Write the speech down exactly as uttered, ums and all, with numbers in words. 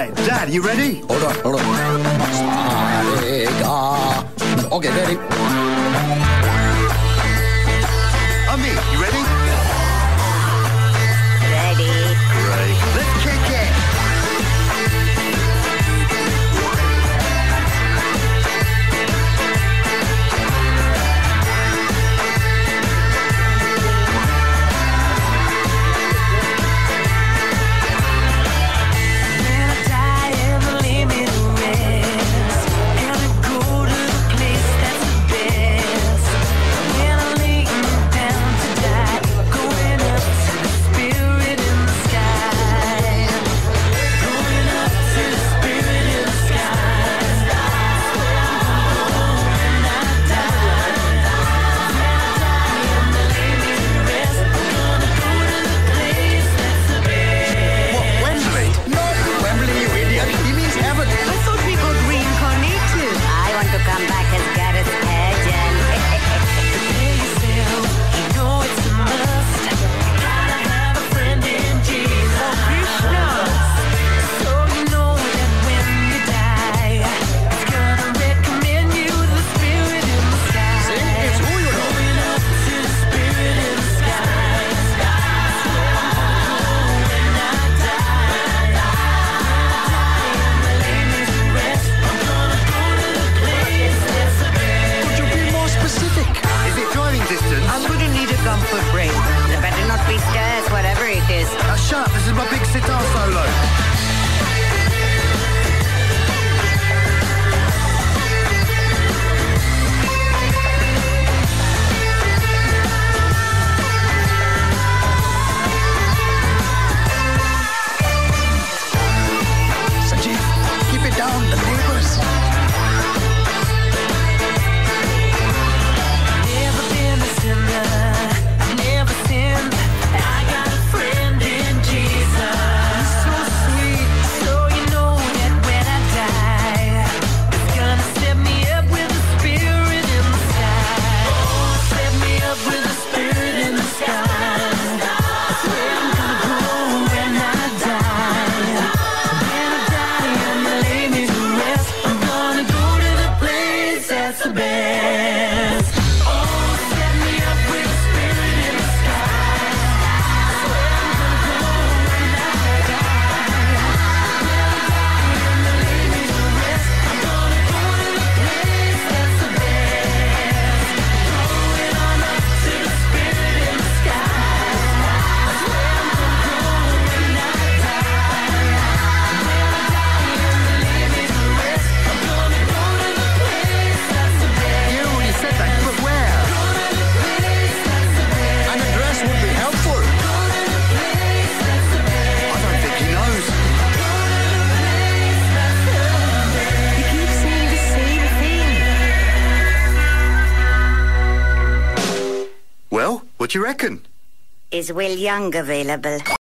Right, Dad, you ready? Hold on, hold on. Okay, ready. Ami, you ready? Ready. Great. Let's kick it. Now shut up, this is my big sitar solo. Sanjeev, keep it down, the neighbors. Never been a sinner, never sinned. I got a friend in Jesus. So sweet, so you know that when I die, it's gonna set me up with a spirit in the sky. Oh, set me up with a spirit in the sky. That's where I'm gonna go when I die. When I die and they lay me to rest, I'm gonna go to the place that's the best. Oh, set me up with a spirit in the sky. That's where I'm gonna go when I die. When I die and they lay me to rest, I'm gonna go to the place that's the best. Going on up to the spirit in the sky. That's where I'm gonna go when I die. When I die and they lay me to rest, I'm gonna go to the place that's the best. You already said that, but where? Go to the place that's the best. An address would be helpful. Go to the place that's the best. I don't think he knows. You keep saying the same thing. Well, what do you reckon? Is Will Young available?